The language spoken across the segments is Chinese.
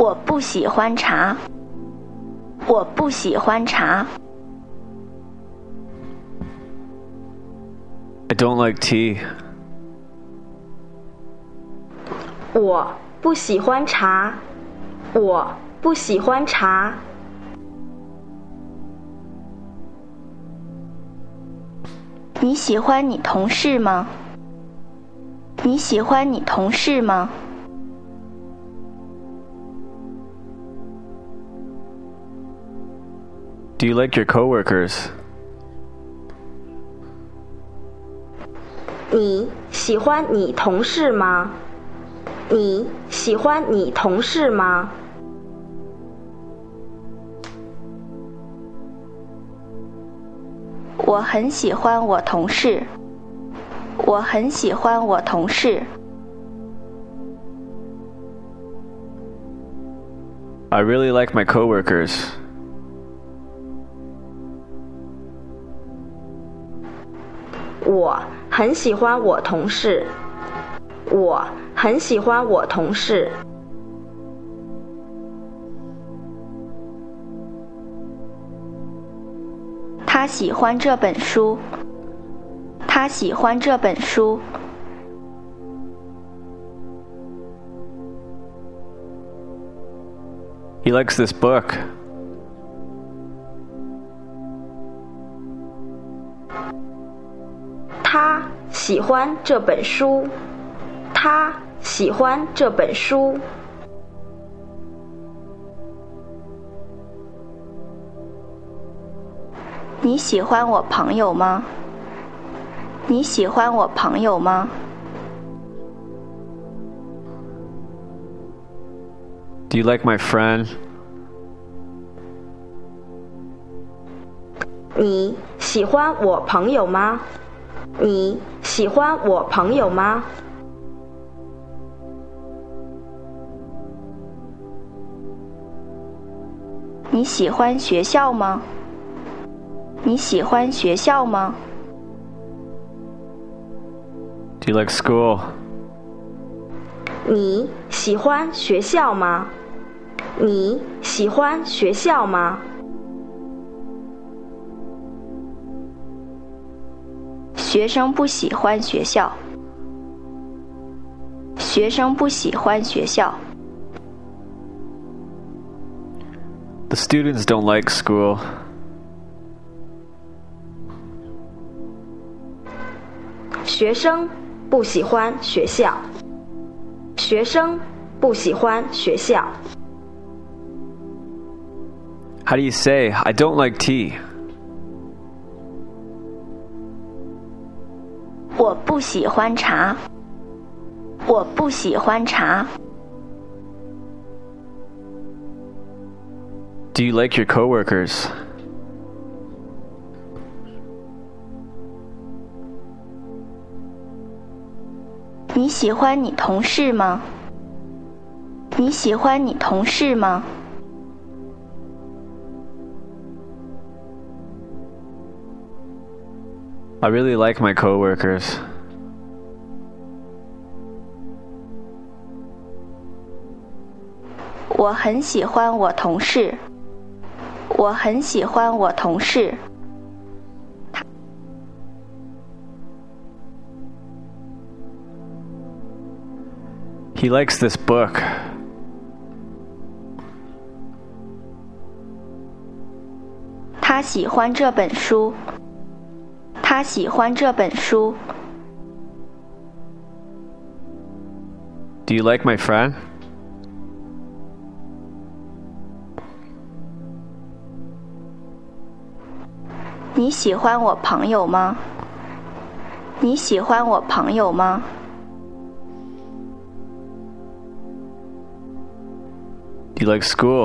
我不喜欢茶。我不喜欢茶。 I don't like tea. 我不喜欢茶。我不喜欢茶。 你喜欢你同事吗？你喜欢你同事吗？ Do you like your coworkers? 你喜欢你同事吗？你喜欢你同事吗？ 我很喜欢我同事。我很喜欢我同事。 I really like my coworkers. 我很喜欢我同事。我很喜欢我同事。 他喜欢这本书。他喜欢这本书。 He likes this book. 他喜欢这本书。他喜欢这本书。 你喜欢我朋友吗？你喜欢我朋友吗？ Do you like my friend? 你喜欢我朋友吗？你喜欢我朋友吗？ 你喜欢学校吗？你喜欢学校吗？ Do you like school? 你喜欢学校吗？你喜欢学校吗？ 学生不喜欢学校。学生不喜欢学校。 The students don't like school. 学生不喜欢学校。学生不喜欢学校。 How do you say, I don't like tea? 我不喜欢茶。我不喜欢茶。 Do you like your coworkers? 你喜欢你同事吗？你喜欢你同事吗？ I really like my coworkers. 我很喜欢我同事。我很喜欢我同事。 He likes this book. 他喜欢这本书。他喜欢这本书。 Do you like my friend? 你喜欢我朋友吗？你喜欢我朋友吗？ Do you like school?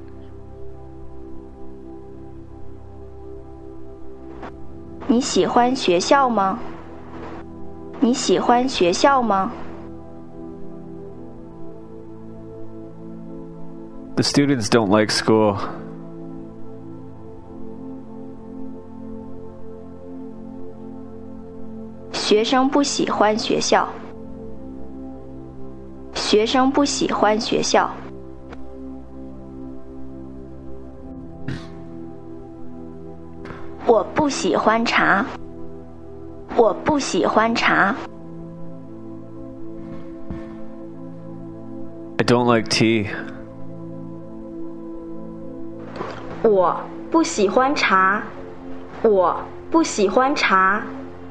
你喜欢学校吗？你喜欢学校吗？ The students don't like school. 学生不喜欢学校。学生不喜欢学校。 我不喜欢茶。我不喜欢茶。 I don't like tea. 我不喜欢茶。我不喜欢茶。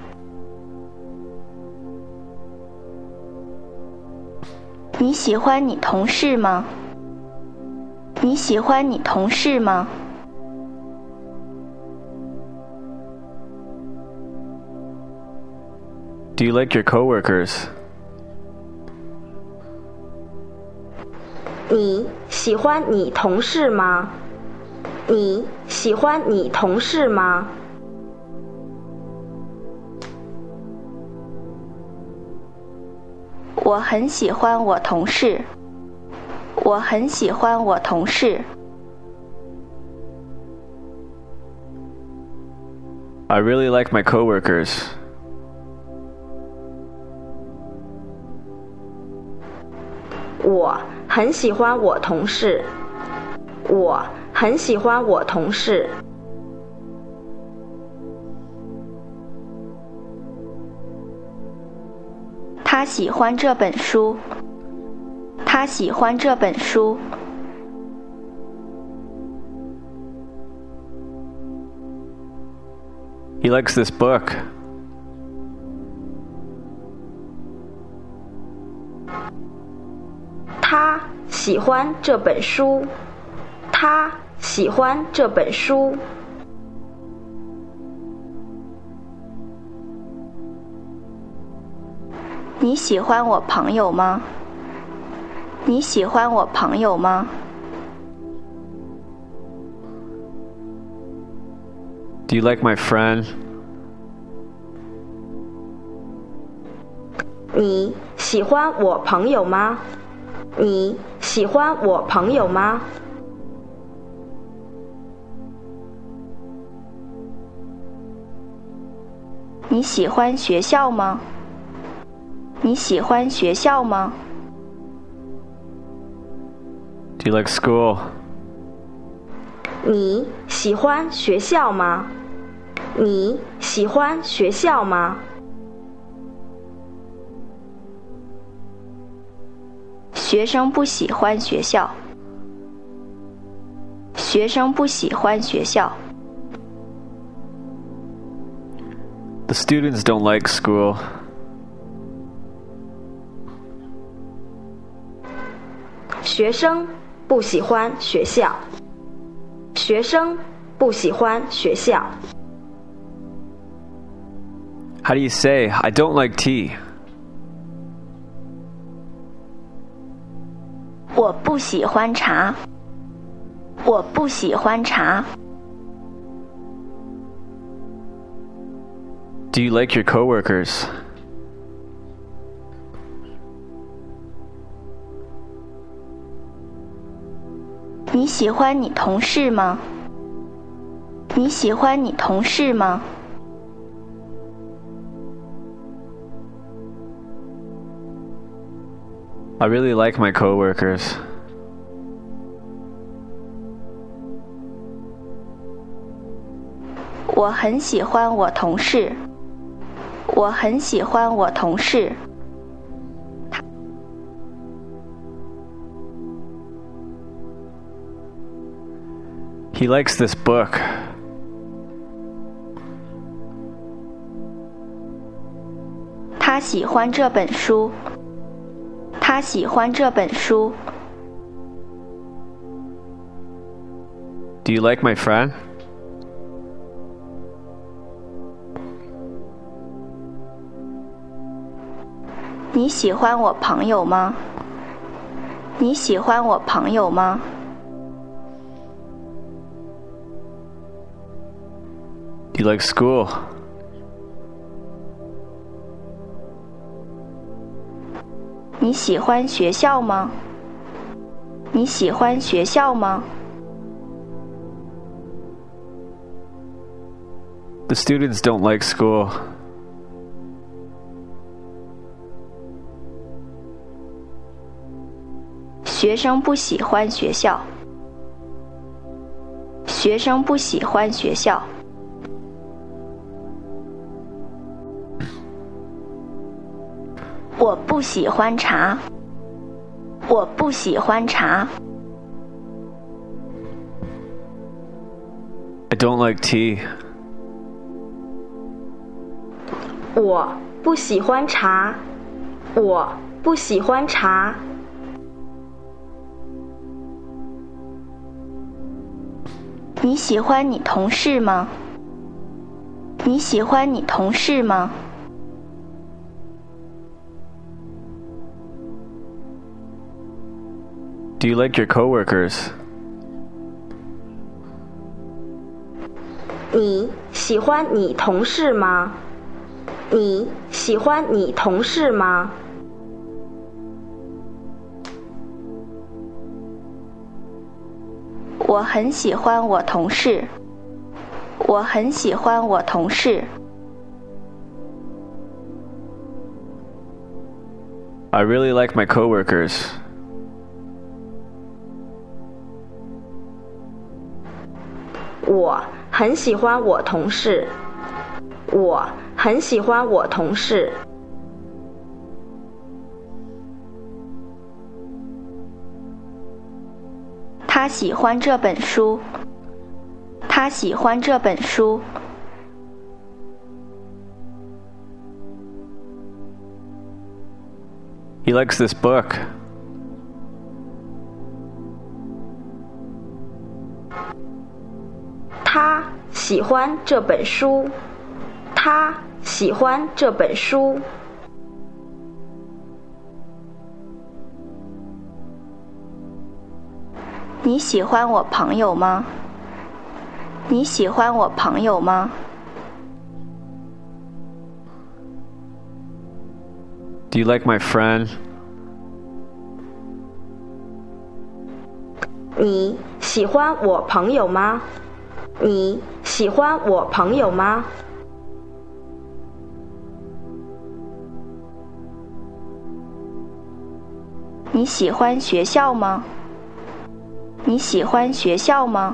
你喜欢你同事吗？你喜欢你同事吗？ Do you like your coworkers? 你喜欢你同事吗？你喜欢你同事吗？ 我很喜欢我同事。我很喜欢我同事。 I really like my coworkers. 我很喜欢我同事。我很喜欢我同事。 他喜欢这本书。他喜欢这本书。 He likes this book. 他喜欢这本书。他喜欢这本书。 你喜欢我朋友吗？你喜欢我朋友吗？ Do you like my friend? 你喜欢我朋友吗？你喜欢我朋友吗？ 你喜欢学校吗？你喜欢学校吗？ Do you like school? 你喜欢学校吗？你喜欢学校吗？ 学生不喜欢学校。学生不喜欢学校。 The students don't like school. 学生不喜欢学校。学生不喜欢学校。 How do you say, I don't like tea? 我不喜欢茶。我不喜欢茶。 Do you like your coworkers? 你喜欢你同事吗？你喜欢你同事吗？ I really like my coworkers. 我很喜欢我同事。我很喜欢我同事。 He likes this book. 他喜欢这本书。他喜欢这本书。 Do you like my friend? 你喜欢我朋友吗？你喜欢我朋友吗？ Do you like school? 你喜欢学校吗？你喜欢学校吗？ The students don't like school. 学生不喜欢学校。学生不喜欢学校。 我不喜欢茶。我不喜欢茶。 I don't like tea. 我不喜欢茶。我不喜欢茶。 你喜欢你同事吗？你喜欢你同事吗？ Do you like your coworkers? 你喜欢你同事吗？你喜欢你同事吗？ 我很喜欢我同事。我很喜欢我同事。 I really like my coworkers. 我很喜欢我同事。我很喜欢我同事。 他喜欢这本书。他喜欢这本书。 He likes this book. 他喜欢这本书。他喜欢这本书。 你喜欢我朋友吗？你喜欢我朋友吗？ Do you like my friend? 你喜欢我朋友吗？你喜欢我朋友吗？ 你喜欢学校吗？你喜欢学校吗？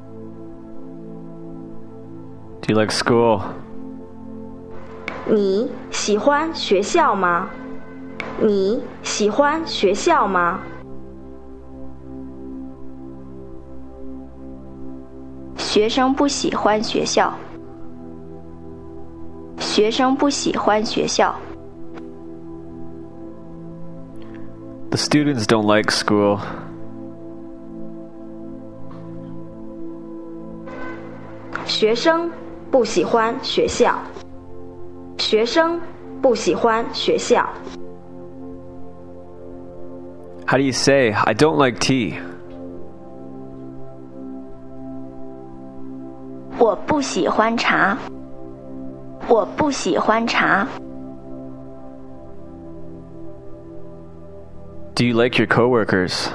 Do you like school? 你喜欢学校吗？你喜欢学校吗？ 学生不喜欢学校。学生不喜欢学校。 The students don't like school. 学生不喜欢学校。学生不喜欢学校。 How do you say, I don't like tea? 我不喜欢茶。我不喜欢茶。 Do you like your coworkers?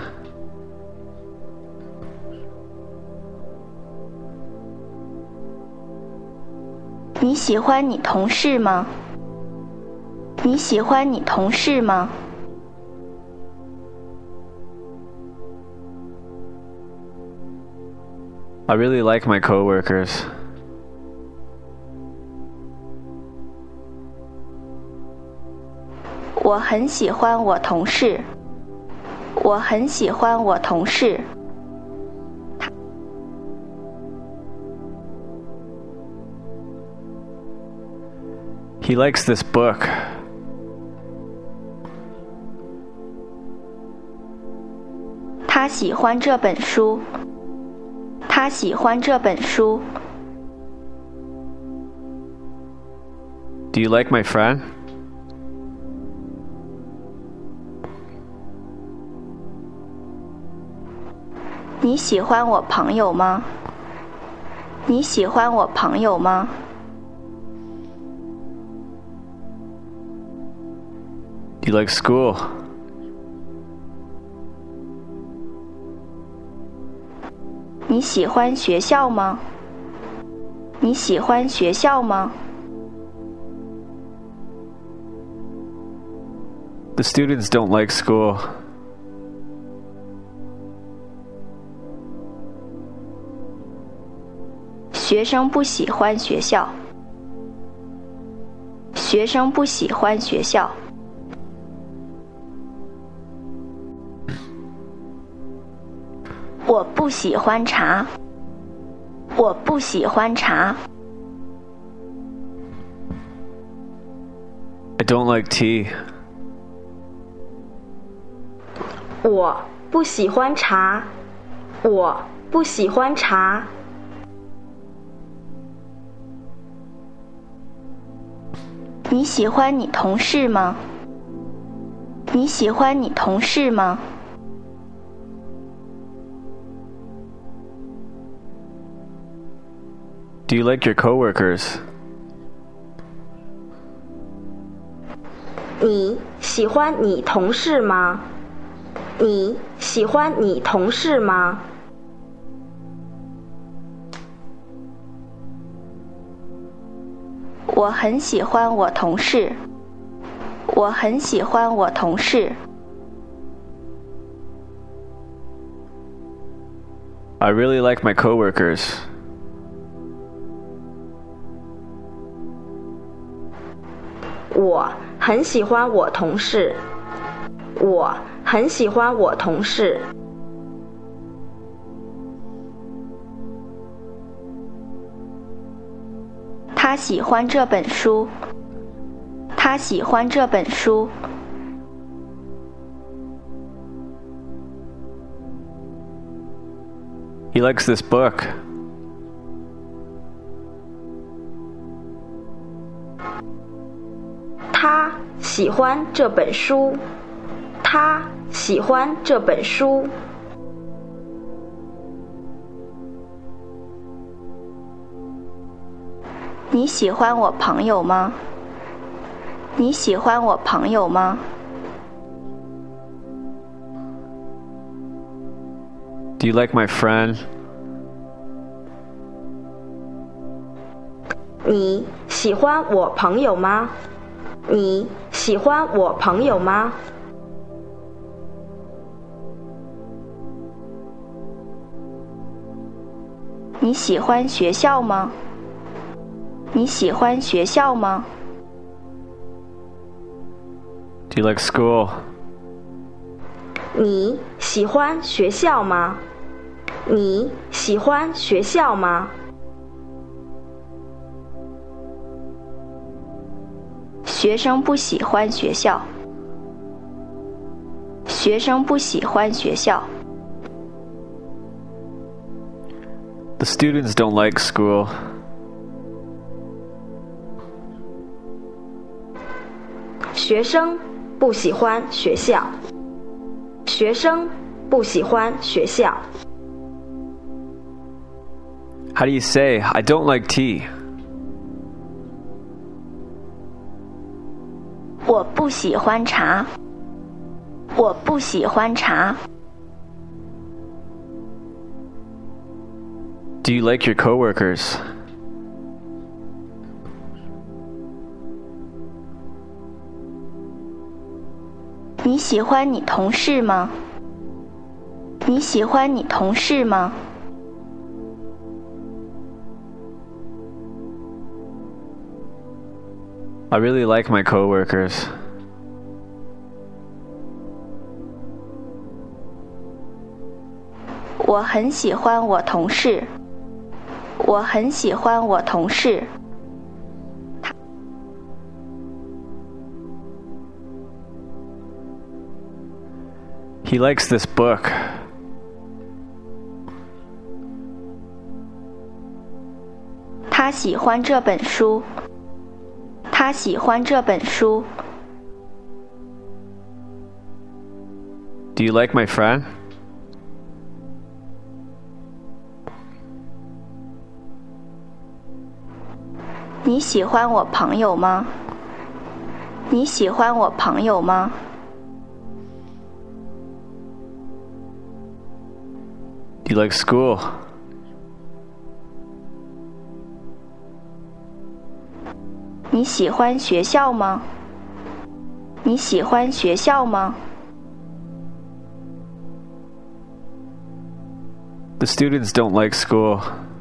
你喜欢你同事吗？你喜欢你同事吗？ I really like my coworkers. 我很喜欢我同事。我很喜欢我同事。 He likes this book. 他喜欢这本书。他喜欢这本书。 Do you like my friend? 你喜欢我朋友吗？你喜欢我朋友吗？ Do you like school? 你喜欢学校吗？你喜欢学校吗？ The students don't like school. 学生不喜欢学校。学生不喜欢学校。 我不喜欢茶。我不喜欢茶。 I don't like tea. 我不喜欢茶。我不喜欢茶。 你喜欢你同事吗？你喜欢你同事吗？ Do you like your coworkers? 你喜欢你同事吗？你喜欢你同事吗？ 我很喜欢我同事。我很喜欢我同事。 I really like my coworkers. 我很喜欢我同事。我很喜欢我同事。 他喜欢这本书。他喜欢这本书。 He likes this book. 他喜欢这本书。他喜欢这本书。 你喜欢我朋友吗？你喜欢我朋友吗？ Do you like my friend? 你喜欢我朋友吗？你喜欢我朋友吗？ 你喜欢学校吗？你喜欢学校吗？ Do you like school? 你喜欢学校吗？你喜欢学校吗？ 学生不喜欢学校。学生不喜欢学校。 The students don't like school. 学生不喜欢学校。学生不喜欢学校。 How do you say, I don't like tea? 我不喜欢茶。我不喜欢茶。 Do you like your coworkers? 你喜欢你同事吗？你喜欢你同事吗？ I really like my coworkers. 我很喜欢我同事。我很喜欢我同事。 He likes this book. 他喜欢这本书。他喜欢这本书。 Do you like my friend? 你喜欢我朋友吗？你喜欢我朋友吗？ Do you like school? 你喜欢学校吗？你喜欢学校吗？ The students don't like school.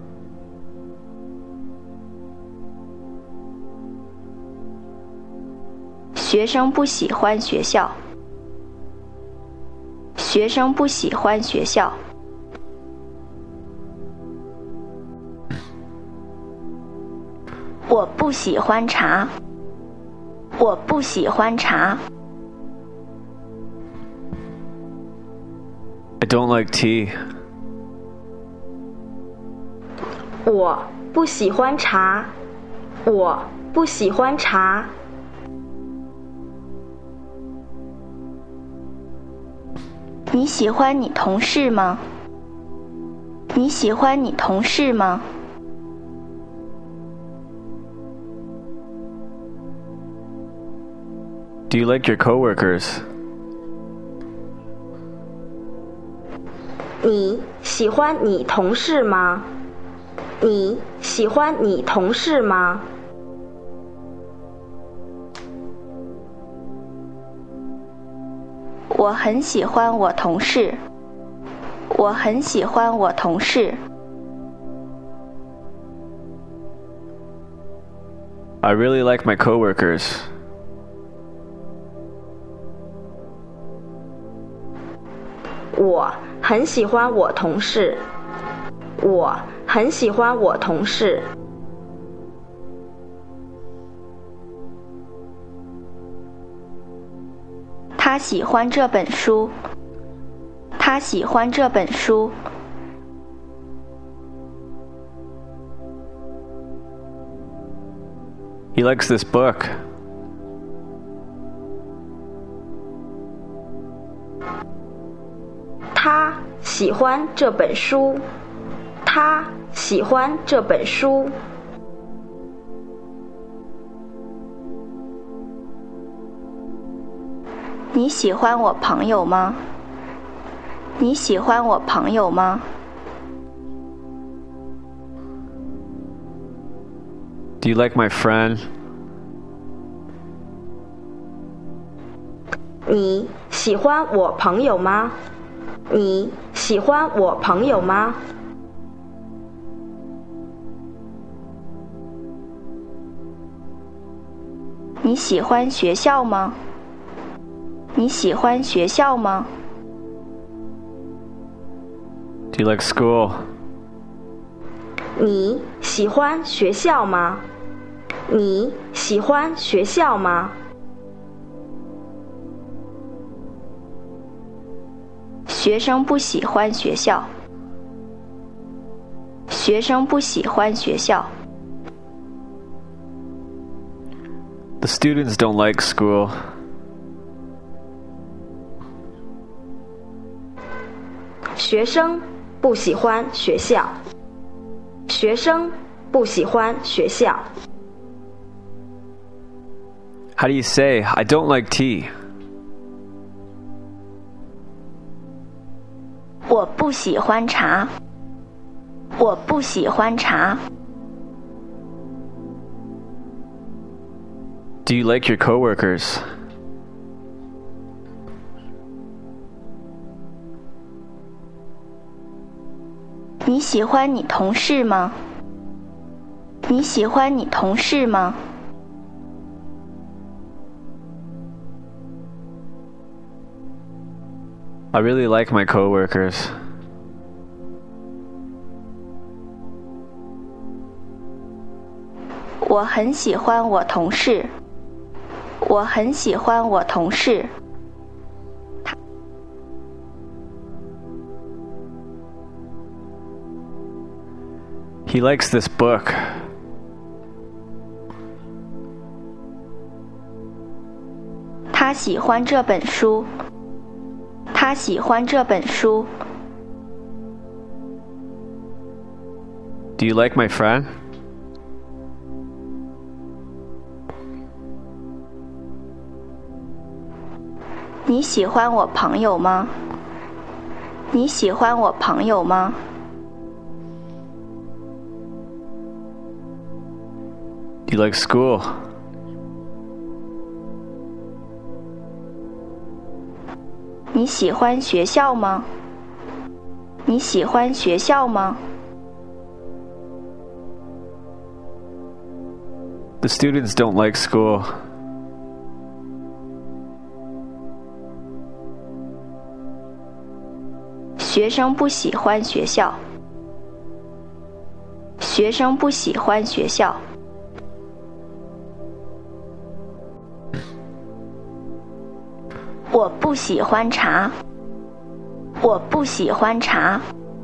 学生不喜欢学校。学生不喜欢学校。 我不喜欢茶。我不喜欢茶。 I don't like tea. 我不喜欢茶。我不喜欢茶。 你喜欢你同事吗？你喜欢你同事吗？ Do you like your coworkers? 你喜欢你同事吗？你喜欢你同事吗？ 我很喜欢我同事。我很喜欢我同事。 I really like my coworkers. 我很喜欢我同事。我很喜欢我同事。 他喜欢这本书。他喜欢这本书。 He likes this book. 他喜欢这本书。他喜欢这本书。 你喜欢我朋友吗？你喜欢我朋友吗？ Do you like my friend? 你喜欢我朋友吗？你喜欢我朋友吗？ 你喜欢学校吗？你喜欢学校吗？ Do you like school? 你喜欢学校吗？你喜欢学校吗？ 学生不喜欢学校。学生不喜欢学校。 The students don't like school. 学生不喜欢学校。学生不喜欢学校。 How do you say, I don't like tea? 我不喜欢茶。我不喜欢茶。 Do you like your coworkers? 你喜欢你同事吗？你喜欢你同事吗？ I really like my coworkers. 我很喜欢我同事。我很喜欢我同事。 He likes this book. 他喜欢这本书。他喜欢这本书。 Do you like my friend? 你喜欢我朋友吗？你喜欢我朋友吗？ Do you like school? 你喜欢学校吗？你喜欢学校吗？ The students don't like school. 学生不喜欢学校。学生不喜欢学校。 我不喜欢茶。我不喜欢茶。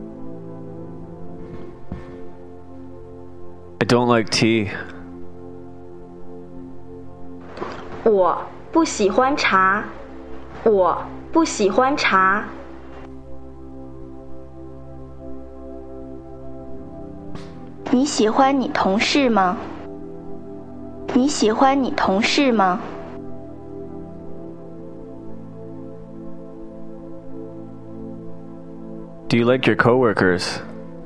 I don't like tea. 我不喜欢茶。我不喜欢茶。 你喜欢你同事吗？你喜欢你同事吗？ Do you like your coworkers?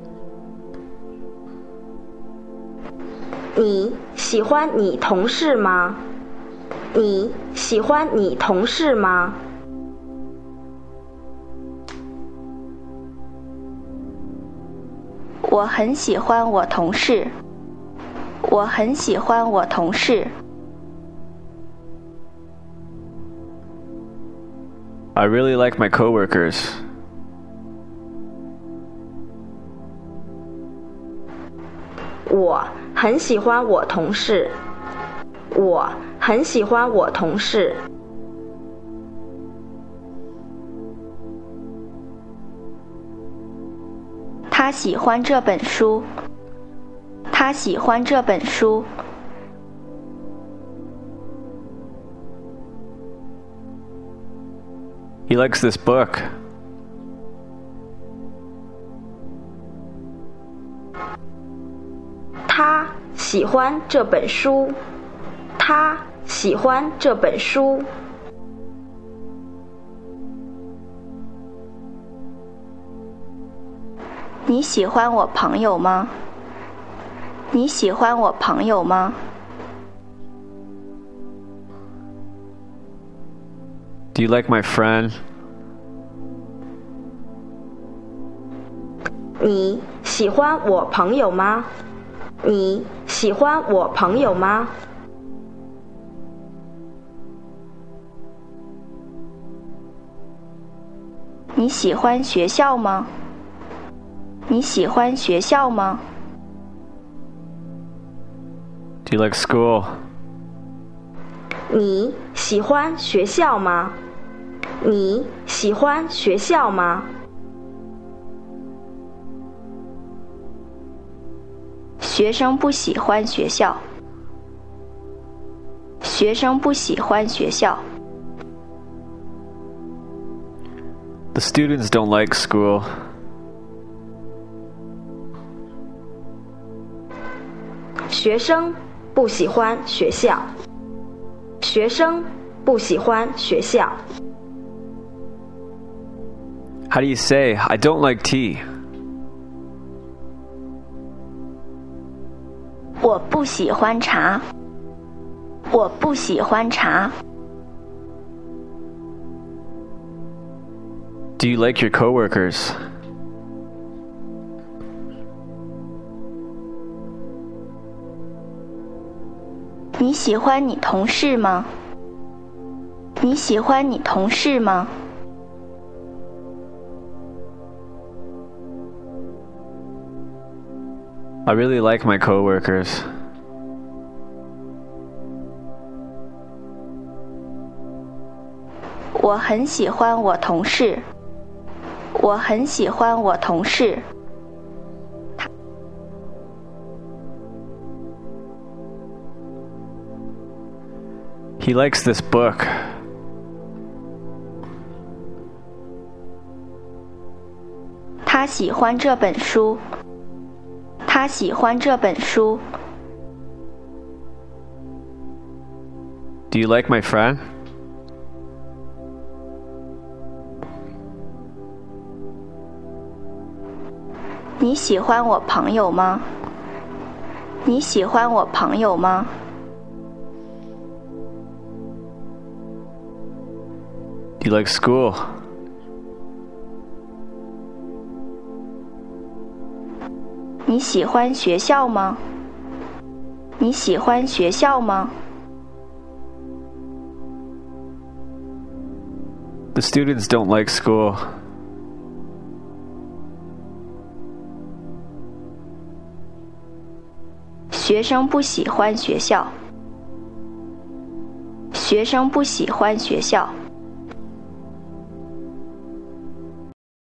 你喜欢你同事吗？你喜欢你同事吗？ 我很喜欢我同事。我很喜欢我同事。 I really like my coworkers. 我很喜欢我同事。我很喜欢我同事。 他喜欢这本书。他喜欢这本书。 He likes this book. 他喜欢这本书。他喜欢这本书。 你喜欢我朋友吗？你喜欢我朋友吗？ Do you like my friend? 你喜欢我朋友吗？你喜欢我朋友吗？ 你喜欢学校吗？你喜欢学校吗？ Do you like school? 你喜欢学校吗？你喜欢学校吗？ 学生不喜欢学校。学生不喜欢学校。 The students don't like school. 学生不喜欢学校。学生不喜欢学校。 How do you say, I don't like tea? 我不喜欢茶。我不喜欢茶。 Do you like your coworkers? 你喜欢你同事吗？你喜欢你同事吗？ I really like my coworkers. 我很喜欢我同事。我很喜欢我同事。 He likes this book. 他喜欢这本书。他喜欢这本书。 Do you like my friend? 你喜欢我朋友吗？你喜欢我朋友吗？ Do you like school? 你喜欢学校吗？你喜欢学校吗？ The students don't like school. 学生不喜欢学校。学生不喜欢学校。